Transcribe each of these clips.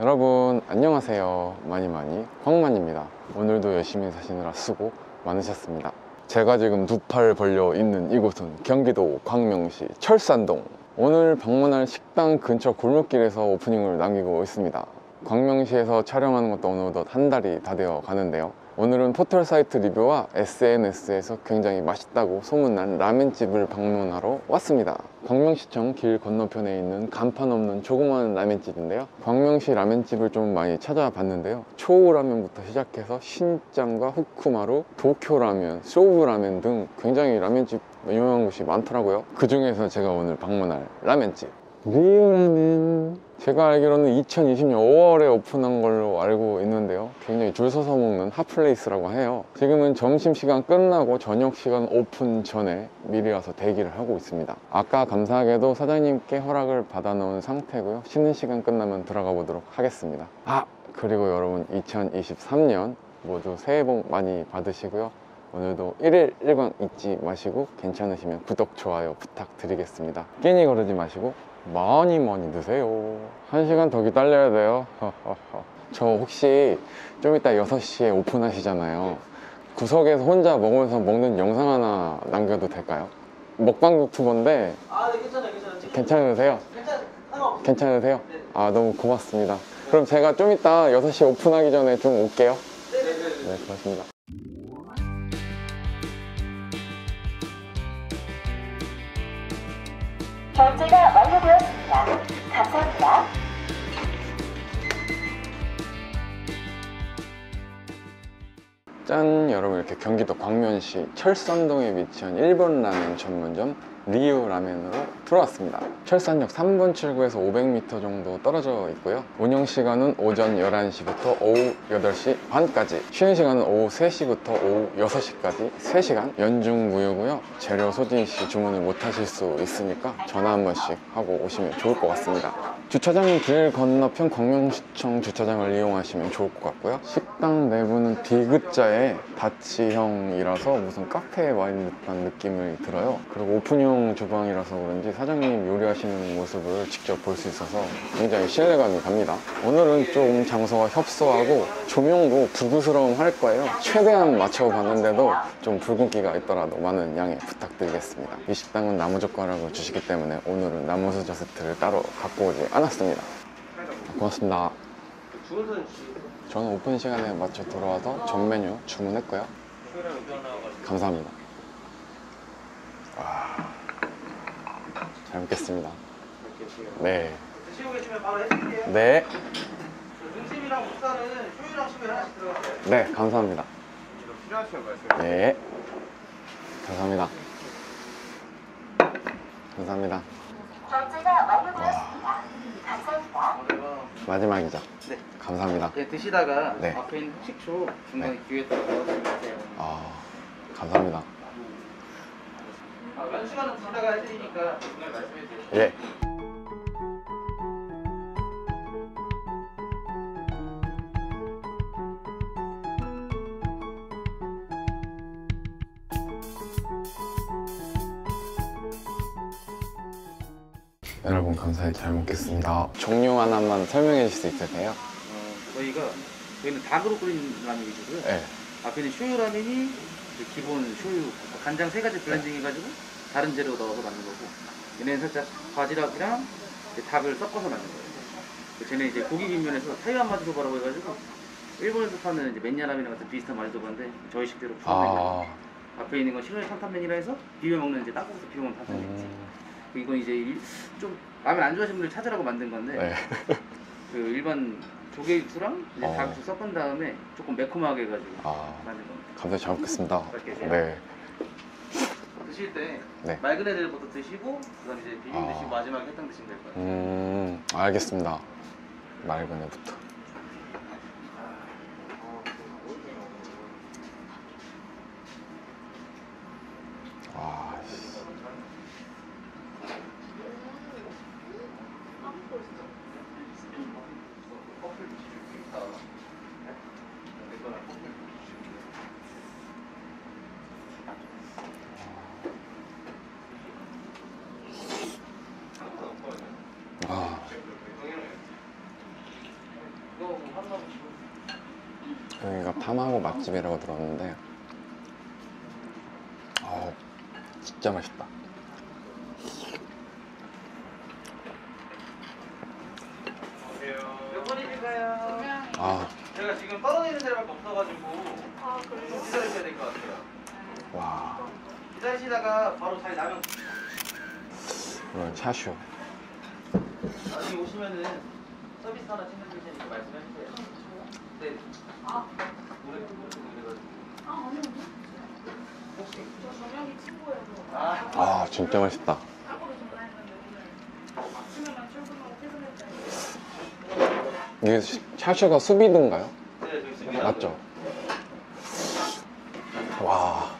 여러분 안녕하세요. 많이 광만입니다. 오늘도 열심히 사시느라 수고 많으셨습니다. 제가 지금 두 팔 벌려 있는 이곳은 경기도 광명시 철산동. 오늘 방문할 식당 근처 골목길에서 오프닝을 남기고 있습니다. 광명시에서 촬영하는 것도 어느덧 한 달이 다 되어 가는데요. 오늘은 포털 사이트 리뷰와 SNS에서 굉장히 맛있다고 소문난 라멘집을 방문하러 왔습니다. 광명시청 길 건너편에 있는 간판 없는 조그마한 라멘집인데요. 광명시 라멘집을 좀 많이 찾아봤는데요. 초우라면부터 시작해서 신짱과 후쿠마루, 도쿄라면, 쇼우라면 등 굉장히 라멘집 유명한 곳이 많더라고요. 그 중에서 제가 오늘 방문할 라멘집 리우라멘, 제가 알기로는 2020년 5월에 오픈한 걸로 알고 있는데요. 굉장히 줄 서서 먹는 핫플레이스라고 해요. 지금은 점심시간 끝나고 저녁시간 오픈 전에 미리 와서 대기를 하고 있습니다. 아까 감사하게도 사장님께 허락을 받아 놓은 상태고요. 쉬는 시간 끝나면 들어가 보도록 하겠습니다. 그리고 여러분 2023년 모두 새해 복 많이 받으시고요. 오늘도 1일 1광 잊지 마시고 괜찮으시면 구독, 좋아요 부탁드리겠습니다. 끼니 거르지 마시고 많이 드세요. 1시간 더 기다려야 돼요. 저 혹시 좀 이따 6시에 오픈하시잖아요. 구석에서 혼자 먹으면서 먹는 영상 하나 남겨도 될까요? 먹방 유튜버인데. 네, 괜찮아요. 괜찮으세요? 괜찮으세요? 네. 너무 고맙습니다. 그럼 제가 좀 이따 6시에 오픈하기 전에 좀 올게요. 네네네. 네, 고맙습니다. 결제가 완료되었습니다. 감사합니다. 짠! 여러분, 이렇게 경기도 광면시 철산동에 위치한 일본 라멘 전문점 리우라멘으로 들어왔습니다. 철산역 3번 출구에서 500m 정도 떨어져 있고요. 운영시간은 오전 11시부터 오후 8시 반까지, 쉬는 시간은 오후 3시부터 오후 6시까지 3시간 연중 무휴고요. 재료 소진시 주문을 못 하실 수 있으니까 전화 한 번씩 하고 오시면 좋을 것 같습니다. 주차장은 길 건너편 광명시청 주차장을 이용하시면 좋을 것 같고요. 식당 내부는 디귿자의 다치형이라서 무슨 카페에 와 있는 듯한 느낌이 들어요. 그리고 오픈형 주방이라서 그런지 사장님 요리하시는 모습을 직접 볼 수 있어서 굉장히 신뢰감이 갑니다. 오늘은 좀 장소가 협소하고 조명도 불구스러움 할 거예요. 최대한 맞춰봤는데도 좀 붉은기가 있더라도 많은 양해 부탁드리겠습니다. 이 식당은 나무젓가락을 주시기 때문에 오늘은 나무수저 세트를 따로 갖고 오지 않았습니다. 고맙습니다. 저는 오픈 시간에 맞춰 들어와서 전 메뉴 주문했고요. 감사합니다. 잘 먹겠습니다. 네. 드시고 계시면 바로 해드릴게요. 네. 등심이랑 목살은 쇼유랑 식을 하나씩 들어가세요. 네, 감사합니다. 필요하시면 말씀해. 네. 감사합니다. 감사합니다. 결제가 완료되었습니다. 감사합니다. 마지막이죠? 네. 감사합니다. 그냥 드시다가 네. 앞에 있는 식초 중간에 네. 기회에다가 넣어주시면 돼요. 감사합니다. 면시간은 드시다가 해드리니까 말씀해 주세요. 예. 여러분 감사히 잘 먹겠습니다. 종류 하나만 설명해 주실 수 있으세요? 저희는 닭으로 끓인 라면 위주고요. 네. 앞에는 쇼유 라면이 기본 쇼유 간장 3가지 블렌딩 해가지고 다른 재료 넣어서 만든 거고, 얘네는 살짝 바지락이랑 닭을 섞어서 만든 거예요. 쟤는 이제 고기 뒷면에서 타이완 마지소바라고 해가지고 일본에서 파는 이제 맨야라면이랑 같은 비슷한 마지소바인데 저희 식대로 푸는 앞에 있는 건 실내 탄탄면이라 해서 비벼 먹는 이제 땅콩에서 비벼 먹는 탄탄면이지. 이건 이제 좀 라면 안 좋아하시는 분들 찾으라고 만든 건데, 네. 그 일반 조개 육수랑 이제 닭 육수 섞은 다음에 조금 매콤하게 해가지고 만든 겁니다. 감사히 잘 먹겠습니다. 맛있게 드세요. 네. 드실 때 네. 맑은 애들부터 드시고 그다음 이제 비빔 드시고 마지막에 해탕 드시면 될 거예요. 알겠습니다. 맑은 애부터. 여기가 파마고 맛집이라고 들었는데 진짜 맛있다. 몇 번이실까요? 아, 제가 지금 떨어지는 자리밖에 없어가지고 좀 기다리셔야 될 것 같아요. 와, 기다리시다가 바로 자리 나면 이건 샤슈. 나중에 오시면은 서비스 하나 챙겨드릴 테니까 말씀해주세요. 네. 아, 진짜 맛있다. 이게 샤슈가 수비드인가요? 네, 저기 있습니다. 맞죠? 와.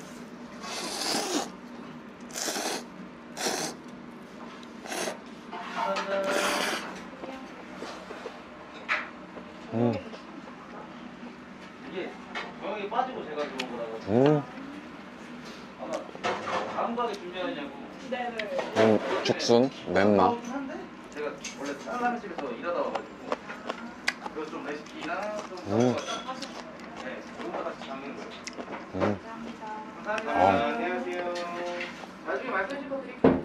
이게 영역이 빠지고 제가 들어온 거라서 아마 다음 가게 준비하느냐고. 죽순, 멘마. 한데 제가 원래 다른 집에서 일하다 와가지고 그거 좀 레시피나 좀 네, 그런 거 같이 담는 거예요. 감사합니다. 안녕하세요. 나중에 말씀 좀 드릴게요.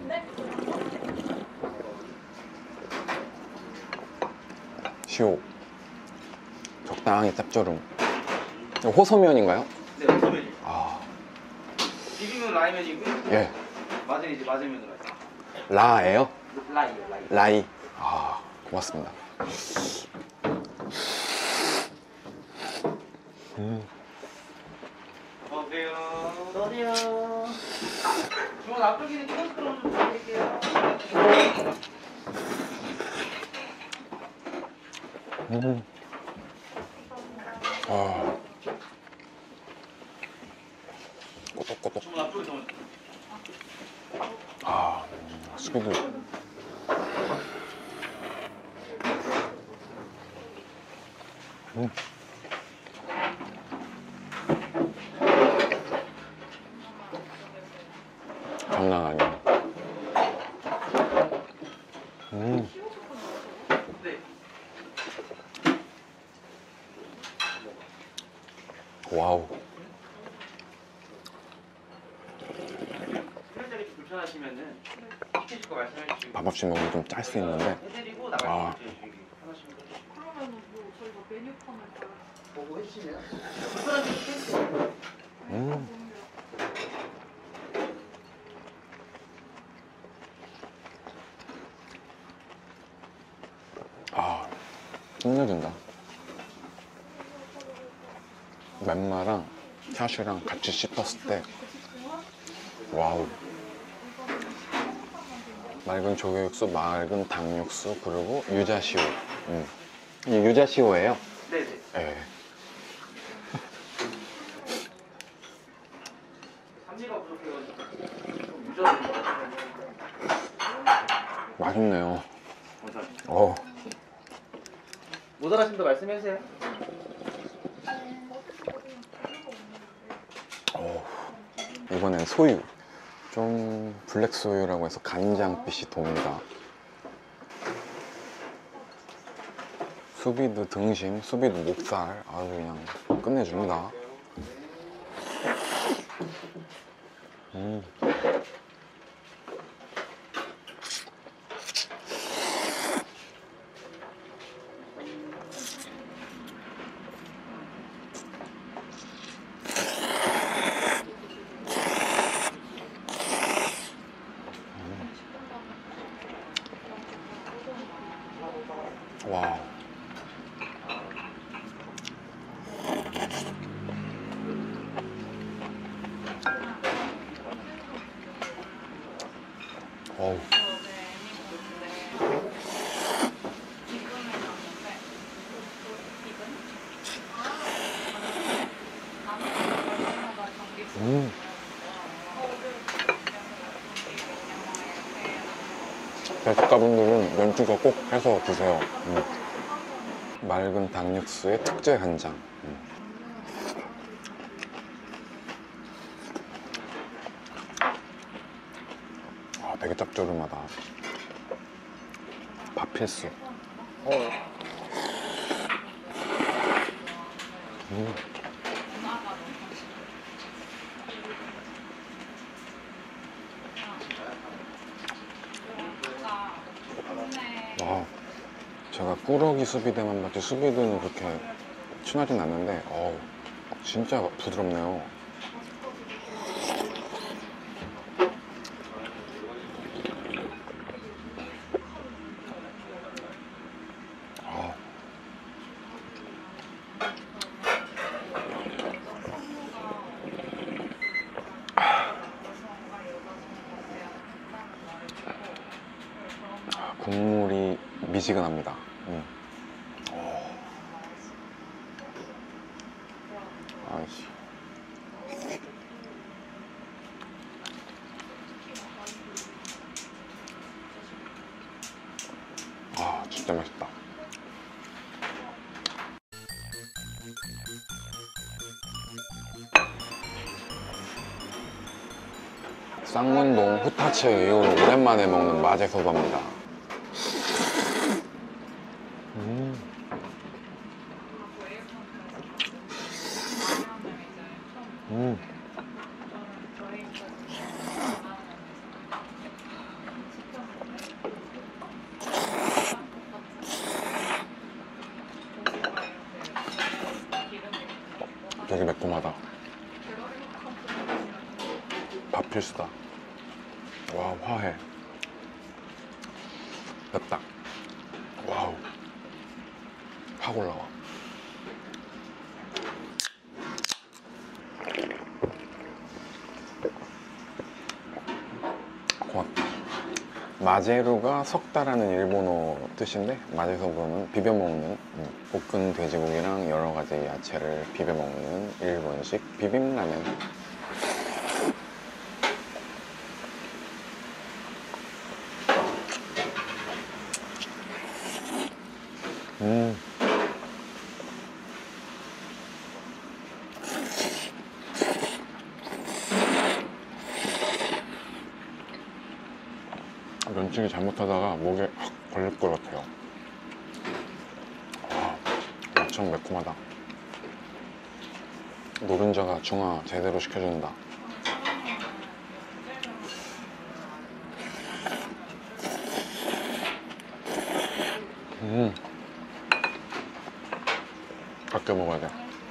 시오. 적당히 짭조름. 이거 호소면인가요? 네, 소면이. 아, 비빔은 라이면이고요. 예. 맞은 이제 맞으면으로 할게요. 라예요? 라이요, 라이. 라이. 아, 고맙습니다. 어서오세요. 어서오세요. 주문 앞쪽에는 키오스크로 좀 부탁드릴게요. 아, 꼬독꼬독. 주문 앞쪽에 좀. 아, 수비드. 장난 아니야. 네. 와우. 필요자리 좀 불편하시면은 시키실 거 말씀해 주시고. 밥 없이 먹으면 좀 짤 수 있는데. 해드리고 아. 나갈 때 주시기 편하시면 그러면은 뭐 저희가 메뉴판을 다 보고 해주시면 불편한 점 해주세요. 아, 끝내준다. 멘마랑 샤슈랑 같이 씹었을 때 와우. 맑은 조개육수, 맑은 닭육수, 그리고 유자시오. 이 유자시오예요? 네네. 예. 산미가 부족해가지고 좀 유저를 맛있네요. 감사합니다. 어. 못 알아시면 더 말씀해주세요. 이번엔 소유. 좀 블랙 소유라고 해서 간장빛이 돕니다. 수비드 등심, 수비드 목살 아주 그냥 끝내줍니다. 와우. 어우. 대식가분들은 면주가 꼭 해서 드세요. 맑은 닭육수에 특제 간장. 아, 되게 짭조름하다. 밥 필수. 와, 제가 꾸러기 수비대만 봤지 수비드는 그렇게 친하진 않는데 진짜 부드럽네요. 국물이 미지근합니다. 아이씨. 진짜 맛있다. 쌍문동 후타치 이후로 오랜만에 먹는 마제소바입니다. 되게 매콤하다. 밥 필수다. 와, 화해. 맵다. 와우. 확 올라와. 고맙다. 마제루가 석다라는 일본어 뜻인데 마제소바는 비벼먹는 볶은 돼지고기랑 여러 가지 야채를 비벼먹는 일본식 비빔라면. 면치기 잘못하다가 목에 확 걸릴 것 같아요. 엄청 매콤하다. 노른자가 중화 제대로 시켜준다. 아껴 먹어야 돼.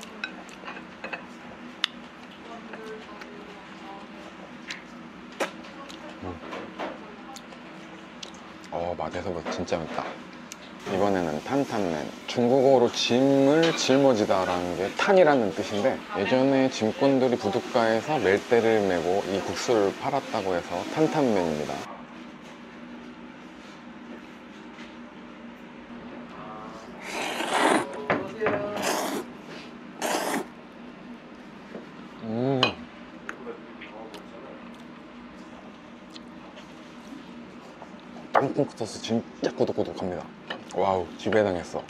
마제소바 진짜 맵다. 이번에는 탄탄면. 중국어로 짐을 짊어지다 라는 게 탄이라는 뜻인데 예전에 짐꾼들이 부둣가에서 멜대를 메고 이 국수를 팔았다고 해서 탄탄면입니다. 땅콩 소스 진짜 꾸덕꾸덕합니다. 와우, 지배당했어.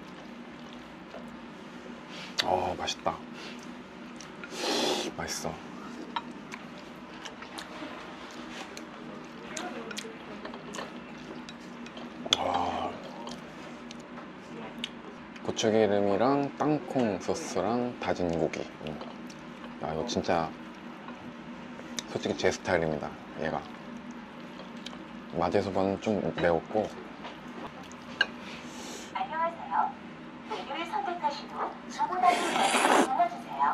맛있다. 맛있어. 와, 고추기름이랑 땅콩 소스랑 다진 고기. 야, 이거 진짜 솔직히 제 스타일입니다. 얘가 마제소바는 좀 매웠고. 안녕하세요. 메뉴를 선택하신 후 주문하신 것을 눌러주세요.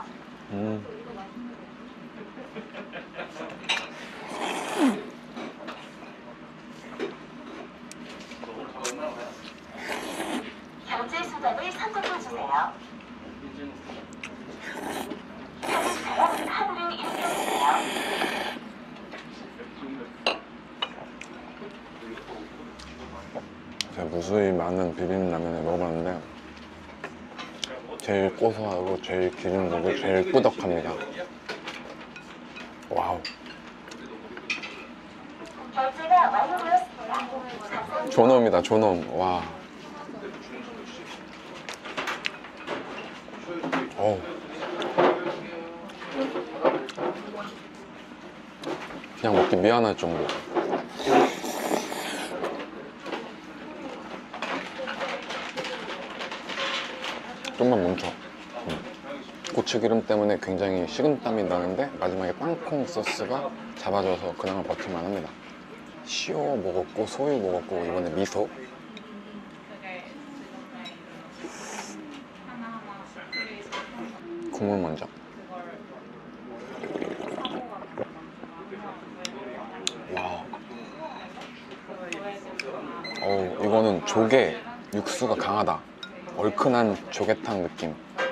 결제 수단을 선택해주세요. 현금처럼 카드를 입력해주세요. 제가 무수히 많은 비빔라면을 먹어봤는데 제일 고소하고 제일 기름 부고 제일 꾸덕합니다. 와우. 결제가 완료되었습니다. 존엄이다, 존엄. 와. 그냥 먹기 미안할 정도. 좀만 멈춰. 고추기름 때문에 굉장히 식은땀이 나는데 마지막에 땅콩 소스가 잡아줘서 그나마 버틸만 합니다. 시오 먹었고 소유 먹었고 이번에 미소. 국물 먼저. 와. 어우, 이거는 조개 육수가 강하다. 얼큰한 조개탕 느낌.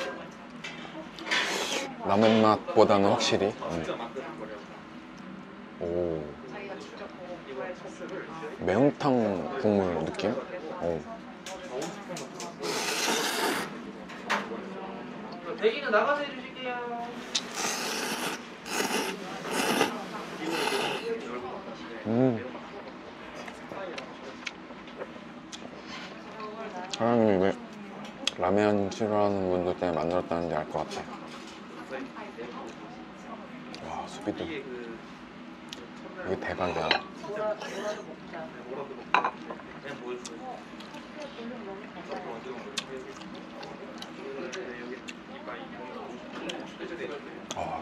라면 맛보다는 확실히. 오. 매운탕 국물 느낌. 오. 대기는 나가서 해주실게요. 사장님이 왜 라면 싫어하는 분들 때문에 만들었다는지 알 것 같아. 와, 수비도 이게 대박이야. 아,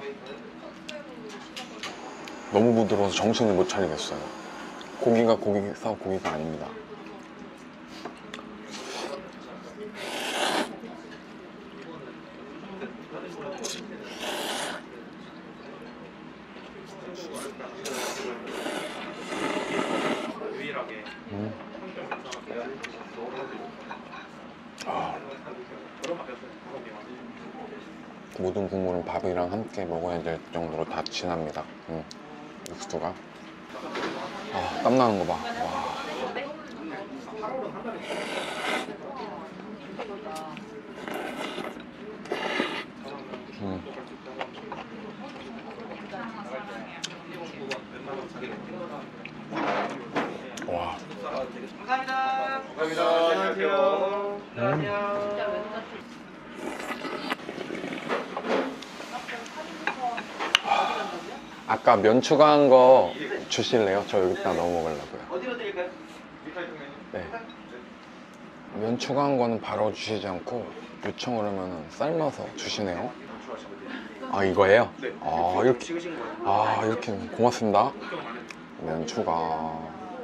너무 부드러워서 정신을 못 차리겠어요. 고기가 고기가 아닙니다. 모든 국물은 밥이랑 함께 먹어야 될 정도로 다 진합니다. 육수가. 아, 땀나는 거 봐. 와. 와. 감사합니다. 감사합니다. 안녕하세요. 안녕하세요. 아까 면 추가한 거 주실래요? 저 여기다 넣어 먹으려고요. 어디로 드릴까요? 네. 면 추가한 거는 바로 주시지 않고 요청을 하면 삶아서 주시네요. 아, 이거예요? 네. 아, 이렇게. 찍으신 거예요? 아, 이렇게. 고맙습니다. 면 추가.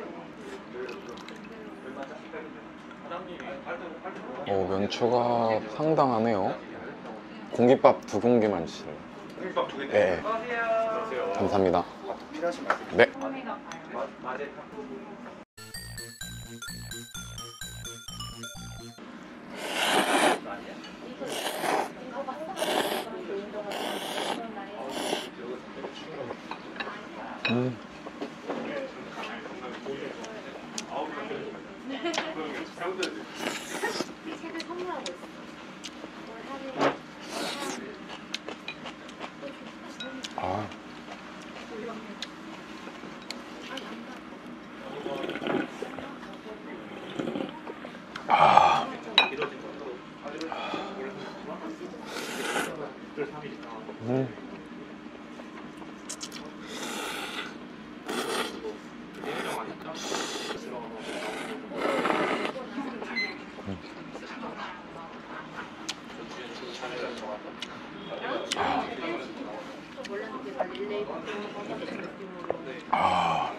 면 추가 상당하네요. 공깃밥 2공기만 주실래요? 공깃밥 2개. 네. 안녕하세요. 감사합니다. 필요하신 말씀. 네. 책을 선물하고 있어. 아. 아. 아.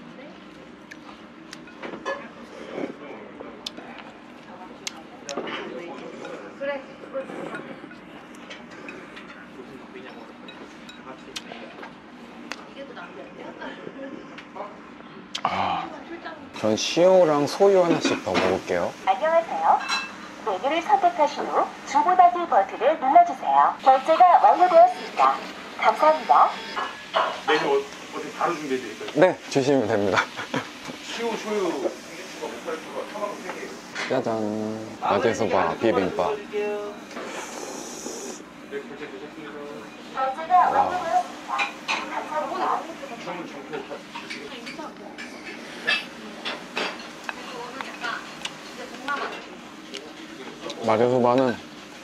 그래. 아. 전 시오랑 소유 하나씩 더 먹을게요. 안녕하세요. 메뉴를 선택하신 후 주문하기 버튼을 눌러주세요. 결제가 완료되었습니다. 감사합니다. 메뉴 어떻게 바로 준비해 드릴까요? 네, 주시면 됩니다. 시오 쇼유 짜잔. 마제소바 비빔밥. 결제가 완료되었습니다. 감사합니다. 마제소바는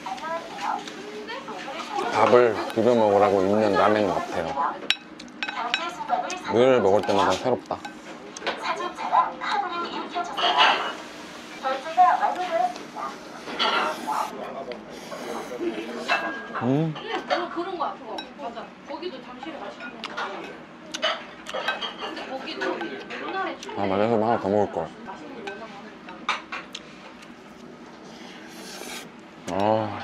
밥을 비벼 먹으라고 있는 라멘 같아요. 결제 수단을 늘 먹을 때마다 새롭다. 사진 촬영 카드를 입력해주세요. 결제가 완료되었습니다. 감사합니다. 뭐 그런 거야 그거. 맞아. 거기도 당신이 맛있는 거. 거기도 옛날에 아, 마요네즈 하나 더 먹을 걸. 맛있는 거 워낙 많으니까. 아,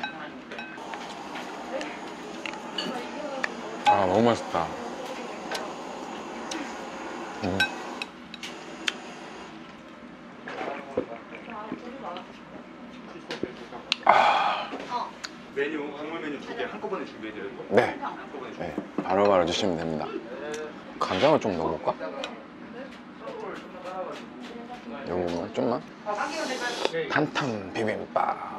아 너무 맛있다. 메뉴, 강물 메뉴 2개 한꺼번에 준비해드려요. 네, 한꺼번에 네, 바로바로 주시면 됩니다. 간장을 좀 넣어볼까? 요거만 좀만. 탄탄 비빔밥.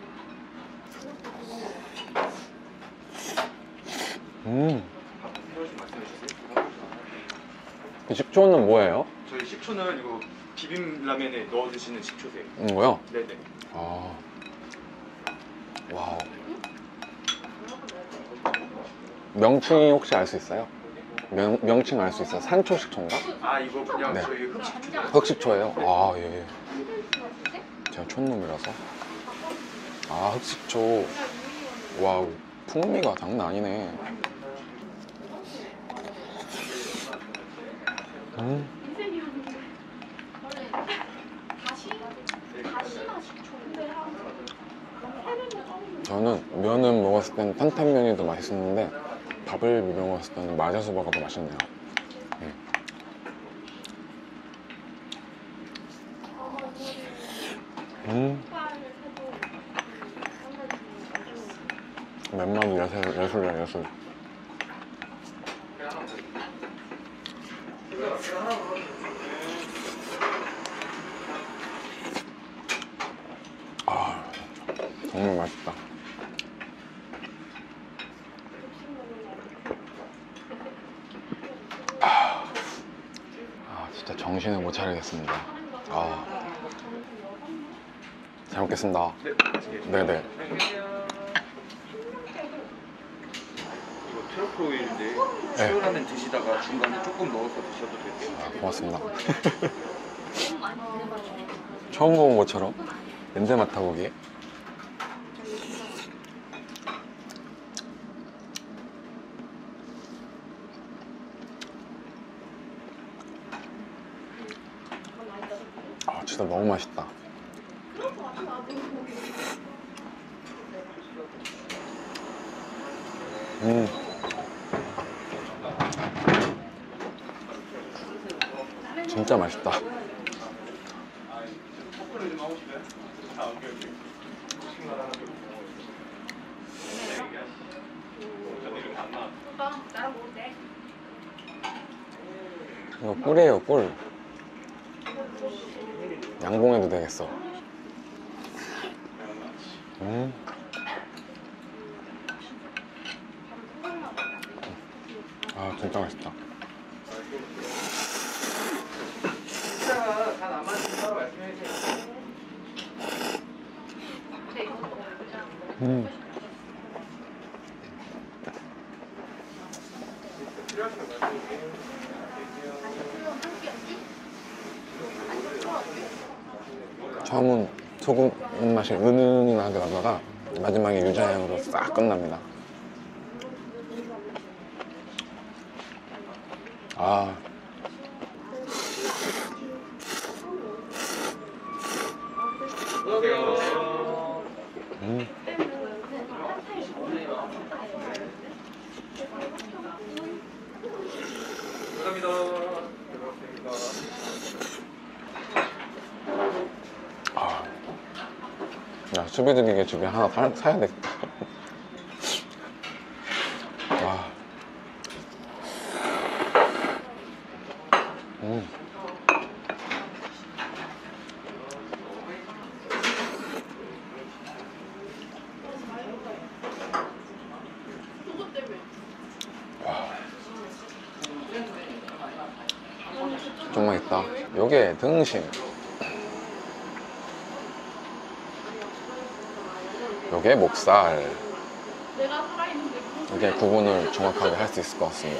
하나씩 말씀해 주세요. 이 식초는 뭐예요? 저희 식초는 이거 비빔라면에 넣어 드시는 식초세요. 뭐요? 네네. 아, 와우. 명칭이 혹시 알 수 있어요? 명칭 알 수 있어요? 산초 식초인가? 아 이거 그냥 네. 저희 흑식초. 흑식초예요? 아, 예. 제가 촌놈이라서. 아, 흑식초. 와우, 풍미가 장난 아니네. 저는 면은 먹었을 땐 탄탄면이 더 맛있었는데 밥을 비벼 먹었을 때는 마자소바가 더 맛있네요. 면만 예술이야, 예술. 아, 정말 맛있다. 진짜 정신을 못 차리겠습니다. 잘 먹겠습니다. 네, 맛있게. 네네. 이거 트러플 오일인데 네. 수요라면 드시다가 중간에 조금 넣어서 드셔도 될게요. 아, 고맙습니다. 처음 먹은 것처럼 냄새 맡아보기. 아, 진짜 너무 맛있다. 진짜 맛있다. 나랑 먹을 때. 이거 꿀이에요, 꿀. 양봉해도 되겠어. 아, 진짜 맛있다. 식사가 다 남았으면 따로 말씀해 주세요. 근데 이것도 그냥 필요하시면 말씀해 주세요. 처음은 소금 맛이 은은하게 나다가 마지막에 유자향으로 싹 끝납니다. 아, 감사합니다. 야, 수비드리게 집에 하나 사야 되겠다. 와. 정말 있다. 요게 등심. 요게 목살. 이게 구분을 정확하게 할 수 있을 것 같습니다.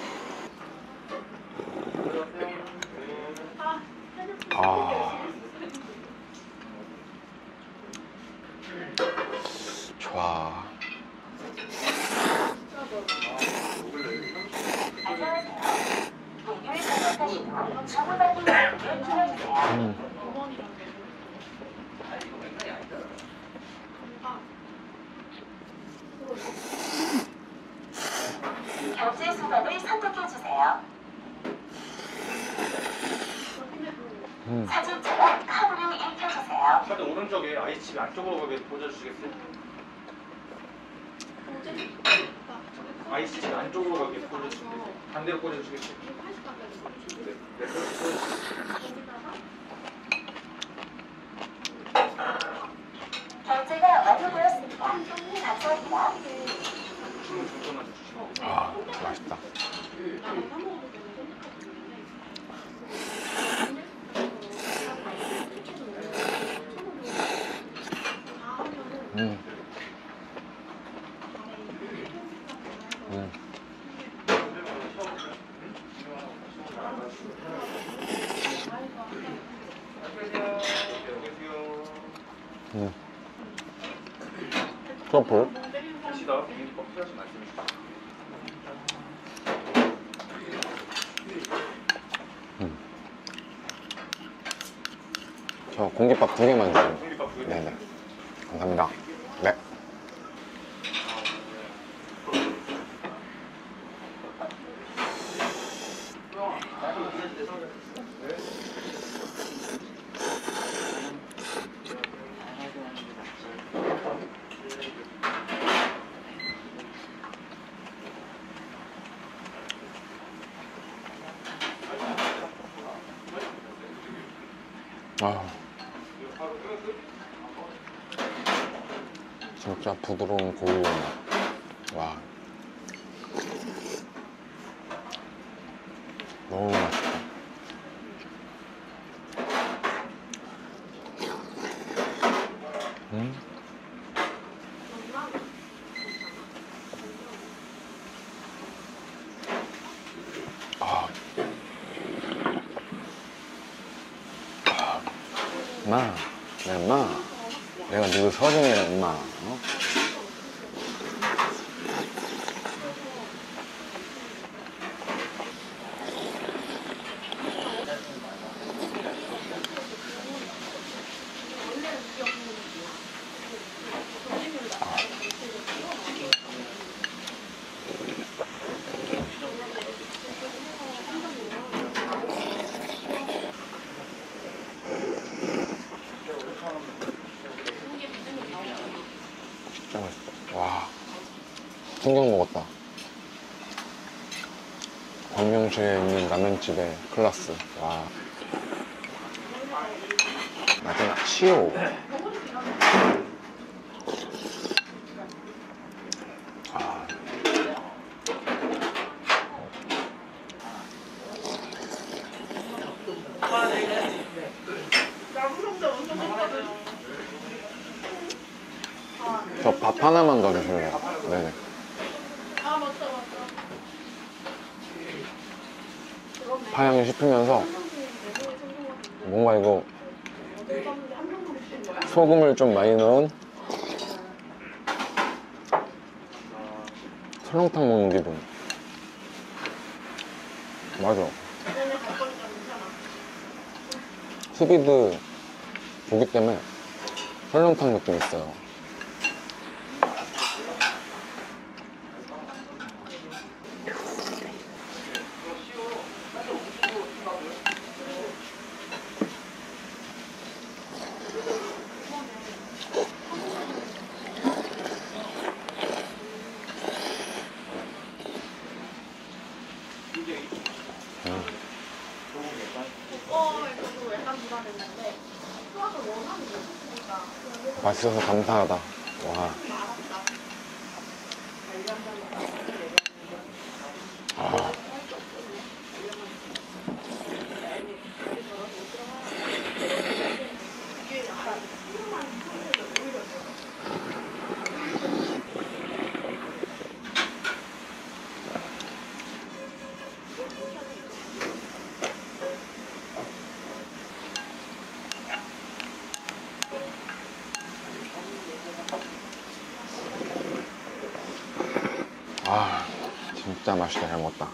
아, 좋아. 안녕하세요. 메뉴를 선택하신 후 주문하기 버튼을 눌러주세요. 결제 수단을 선택해주세요. 사진처럼 카드를 읽혀주세요. 카드 오른쪽에 아이칩 안쪽으로 가게 보여주시겠어요? 아이칩 안쪽으로 가게 보여주시겠어요? 반대로 꽂아주시겠어요? 네, 네, 그렇게 보여주시겠어요? 결제가 완료되었습니다. 감사합니다. 주문 잠깐만 주시면. 아, 맛있다. 음. 음. 음. 트러플? 시다 비행기 꼭 필요하신 말씀해 주세요. 저 공깃밥 2개만 주세요. 공깃밥 두 개. 네네. 감사합니다. 네. 아, 진짜 부드러운 고유의 맛. 와, 너무 맛있다. 아, 마, 내 마, 내가 누구 서준이라 임마. 어? 진짜 맛있다. 와, 충격 먹었다. 광명시에 있는 라면집의 클라스. 와, 마지막 치오. 아. 저 밥 하나만 더 주실래요? 네네. 아 맞다 맞다. 파향이 씹히면서 뭔가 이거 소금을 좀 많이 넣은 설렁탕 먹는 기분. 맞아. 스비드 고기 때문에 설렁탕 느낌 있어요. 오빠에서도 약간 불안했는데 수학을 원하는 게 있으니까 맛있어서 감사하다. 와. 아. 아, 진짜 맛있게 잘 먹었다.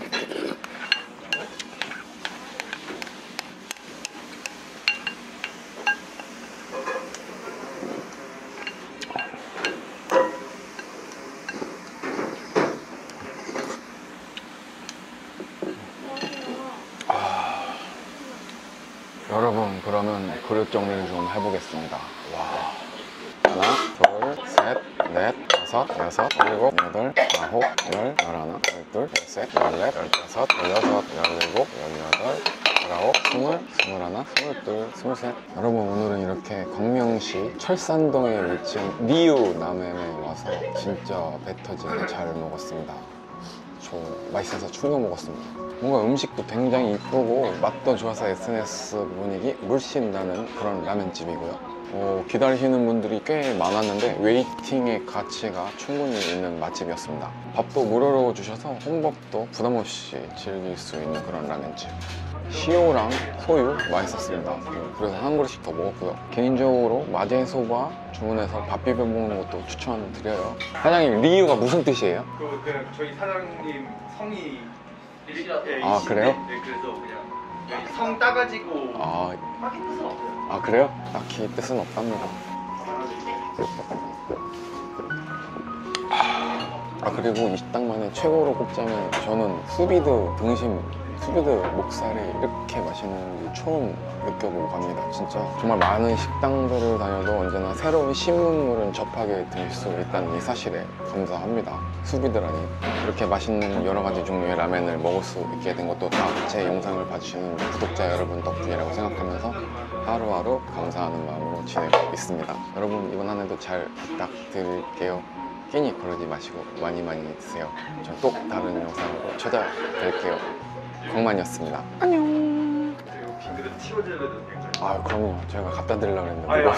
여러분, 그러면 그릇 정리를 좀 해보겠습니다. 와. 하나, 둘, 셋, 넷, 다섯, 여섯, 일곱, 여덟, 아홉, 열, 열하나, 열둘, 열셋, 열넷, 열다섯, 열여섯, 열일곱, 열여덟, 열아홉, 스물, 스물하나, 스물둘, 스물셋. 여러분, 오늘은 이렇게 광명시 철산동에 위치한 리우 라멘에 와서 진짜 배 터지게 잘 먹었습니다. 저 맛있어서 충격 먹었습니다. 뭔가 음식도 굉장히 이쁘고 맛도 좋아서 SNS 분위기 물씬 나는 그런 라면집이고요. 기다리시는 분들이 꽤 많았는데 웨이팅의 가치가 충분히 있는 맛집이었습니다. 밥도 무료로 주셔서 혼밥도 부담없이 즐길 수 있는 그런 라면집. 시오랑 소유 맛있었습니다. 그래서 한 그릇씩 더 먹었고요. 개인적으로 마제소바 주문해서 밥 비벼 먹는 것도 추천드려요. 사장님, 리유가 무슨 뜻이에요? 그냥 저희 사장님 성이 아, 그래요? 네, 그래서 그냥 여기 성 따가지고 딱히 뜻은 없어요. 아, 그래요? 딱히 뜻은 없답니다. 그리고 이 식당만의 최고로 꼽자면 저는 수비드 등심, 수비드 목살이 이렇게 맛있는지 처음 느껴보고 갑니다. 진짜 정말 많은 식당들을 다녀도 언제나 새로운 신문물은 접하게 될 수 있다는 이 사실에 감사합니다. 수비드라니. 이렇게 맛있는 여러 가지 종류의 라멘을 먹을 수 있게 된 것도 다 제 영상을 봐주시는 구독자 여러분 덕분이라고 생각하면서 하루하루 감사하는 마음으로 지내고 있습니다. 여러분, 이번 한 해도 잘 부탁드릴게요. 끼니 거르지 마시고 많이 드세요. 저 또 다른 영상으로 찾아뵐게요. 광만이었습니다. 안녕. 빈 그릇 치워드려도 될까요? 아, 그럼요. 제가 갖다 드리려고 했는데. 아유,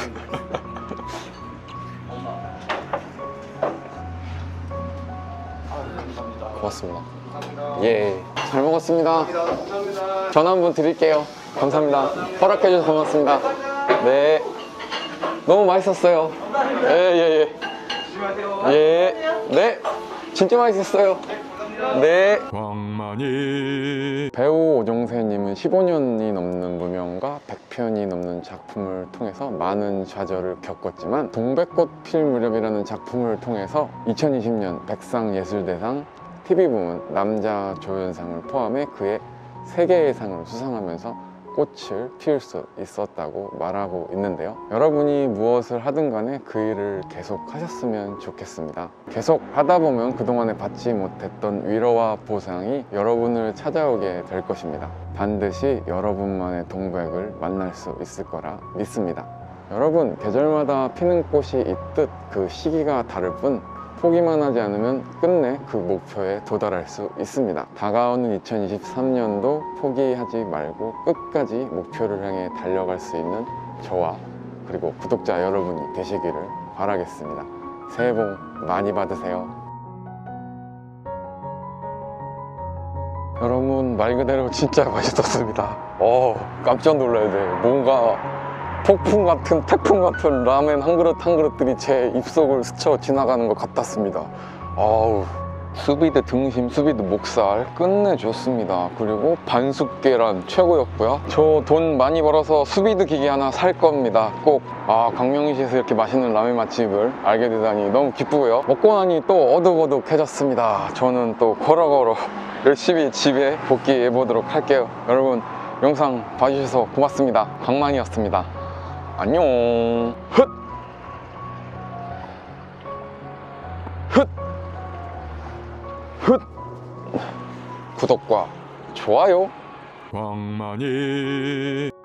고맙습니다. 감사합니다. 예, 잘 먹었습니다. 감사합니다. 전화 한번 드릴게요. 감사합니다. 허락해주셔서 고맙습니다. 네. 너무 맛있었어요. 예. 조심하세요. 예. 네. 진짜 맛있었어요. 네. 광만이 배우 오정세님은 15년이 넘는 무명과 100편이 넘는 작품을 통해서 많은 좌절을 겪었지만 동백꽃 필 무렵이라는 작품을 통해서 2020년 백상예술대상 TV부문 남자 조연상을 포함해 그의 3개의 상을 수상하면서 꽃을 피울 수 있었다고 말하고 있는데요. 여러분이 무엇을 하든 간에 그 일을 계속 하셨으면 좋겠습니다. 계속 하다 보면 그동안에 받지 못했던 위로와 보상이 여러분을 찾아오게 될 것입니다. 반드시 여러분만의 동백을 만날 수 있을 거라 믿습니다. 여러분, 계절마다 피는 꽃이 있듯 그 시기가 다를 뿐 포기만 하지 않으면 끝내 그 목표에 도달할 수 있습니다. 다가오는 2023년도 포기하지 말고 끝까지 목표를 향해 달려갈 수 있는 저와 그리고 구독자 여러분이 되시기를 바라겠습니다. 새해 복 많이 받으세요. 여러분, 말 그대로 진짜 맛있었습니다. 깜짝 놀라야 돼. 뭔가 폭풍 같은, 태풍 같은 라멘 한 그릇 한 그릇들이 제 입속을 스쳐 지나가는 것 같았습니다. 수비드 등심, 수비드 목살 끝내줬습니다. 그리고 반숙 계란 최고였고요. 저 돈 많이 벌어서 수비드 기계 하나 살 겁니다. 꼭. 광명시에서 이렇게 맛있는 라멘 맛집을 알게 되다니 너무 기쁘고요. 먹고 나니 또 어둑어둑해졌습니다. 저는 또 걸어 열심히 집에 복귀해 보도록 할게요. 여러분, 영상 봐주셔서 고맙습니다. 광만이었습니다. 안녕. 구독과 좋아요. 광만이